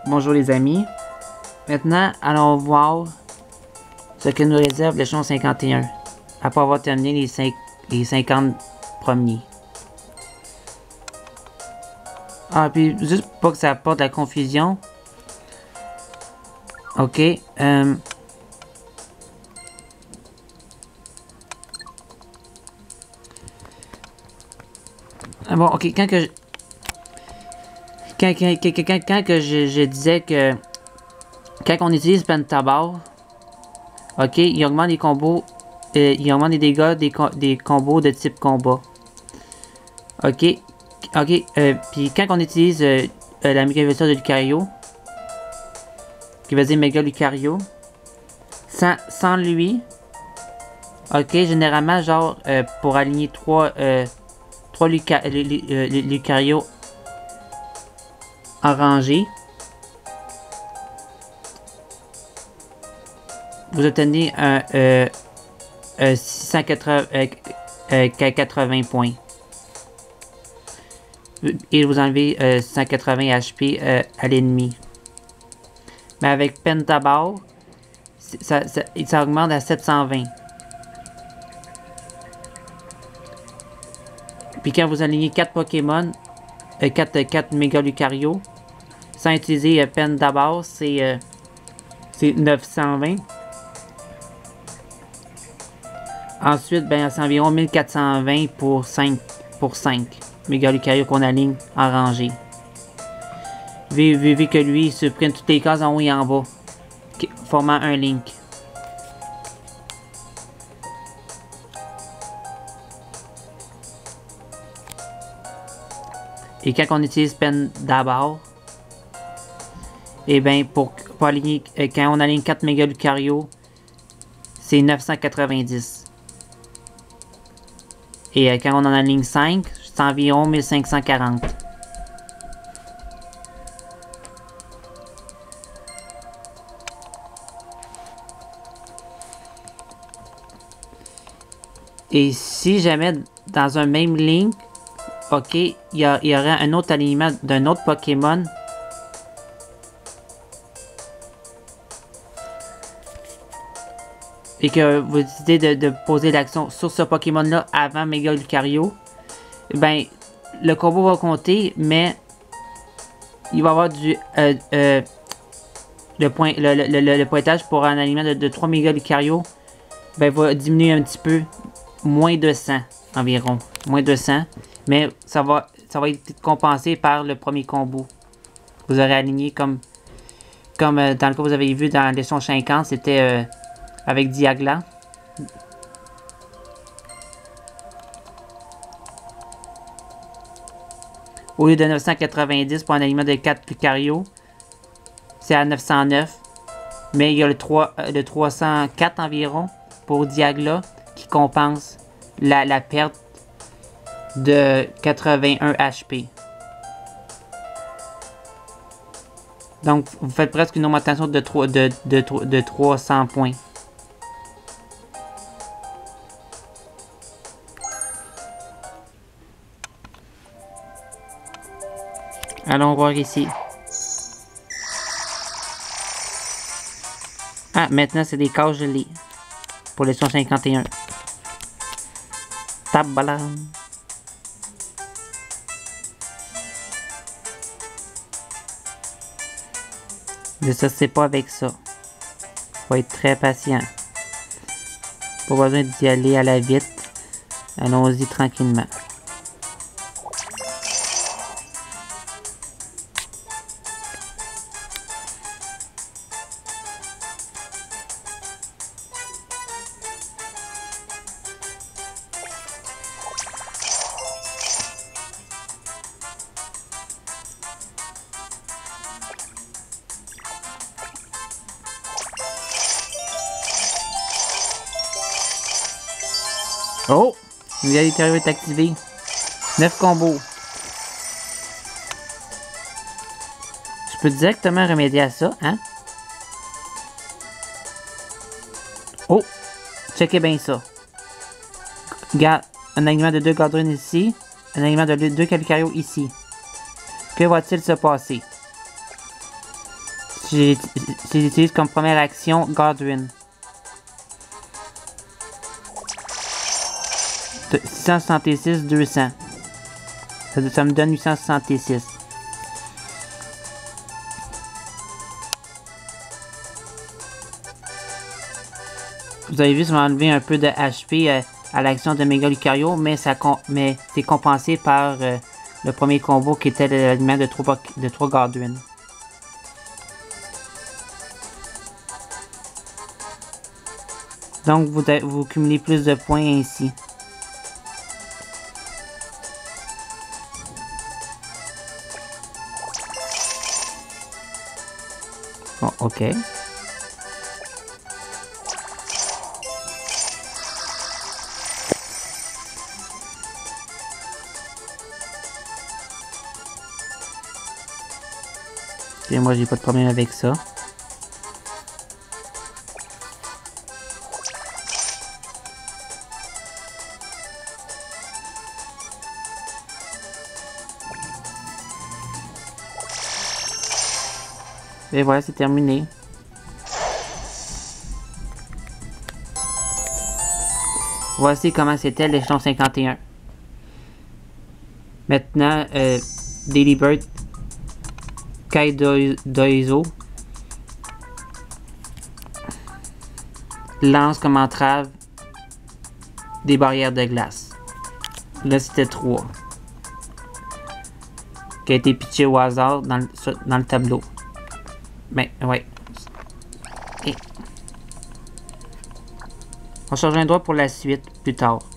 Bonjour les amis. Maintenant, allons voir ce que nous réserve l'échelon 51, après avoir terminé les 50 premiers. Ah, puis juste pour pas que ça apporte de la confusion. Ok. Bon, ok, quand que je disais que quand on utilise Pentabar, ok, il augmente les combos, il augmente les dégâts des combos de type combat. Ok, puis quand on utilise la méga de Lucario, qui veut dire méga Lucario, sans lui, ok, généralement, genre, pour aligner 3 Lucario en rangée, vous obtenez un 680 points. Et vous enlevez 180 HP à l'ennemi. Mais avec Pentabar, ça augmente à 720. Puis quand vous alignez 4 Pokémon, 4 Méga Lucario, sans utiliser Pentabar, c'est 920. Ensuite, ben, c'est environ 1420 pour 5 Méga Lucario qu'on aligne en rangée. Vu que lui, il se prend toutes les cases en haut et en bas, formant un Link. Et quand on utilise Pentabar, et bien pour aligner, quand on aligne 4 Méga Lucario, c'est 990. Et quand on en aligne 5, c'est environ 1540. Et si jamais dans un même Link, ok, il y aurait un autre alignement d'un autre Pokémon. Et que vous décidez de poser l'action sur ce Pokémon-là avant Méga Lucario, ben, le combo va compter, mais il va y avoir le pointage pour un aliment de 3 Méga Lucario, ben, va diminuer un petit peu, moins de 100 environ, moins de 100, mais ça va être compensé par le premier combo. Vous aurez aligné comme dans le cas que vous avez vu dans l'échelon 50, c'était avec Diagla. Au lieu de 990 pour un aliment de 4 Lucario, c'est à 909. Mais il y a le 304 environ pour Diagla qui compense la perte de 81 HP. Donc vous faites presque une augmentation de 300 points. Allons voir ici. Ah, maintenant c'est des cases gelées. Pour les 151. Tabalam. Ne sortez pas avec ça. Faut être très patient. Pas besoin d'y aller à la vite. Allons-y tranquillement. Oh! Méga Lucario est activé. 9 combos. Je peux directement remédier à ça, hein? Oh! Checkez bien ça. Regarde, un alignement de 2 Gardrune ici. Un alignement de 2 Lucario ici. Que va-t-il se passer? J'utilise comme première action Godwin. 666, 200. Ça me donne 866. Vous avez vu, ça m'a enlevé un peu de HP à l'action de Mega Lucario, mais c'est compensé par le premier combo qui était l'aliment de 3 Godwin. Donc vous cumulez plus de points ainsi. Bon, ok. Et moi j'ai pas de problème avec ça. Et voilà, c'est terminé. Voici comment c'était l'échelon 51. Maintenant, Delibird, Kaidoizo lance comme entrave des barrières de glace. Là, c'était 3. Qui a été pitché au hasard dans le tableau. Ben, ouais. Et on se rejoindra pour la suite plus tard.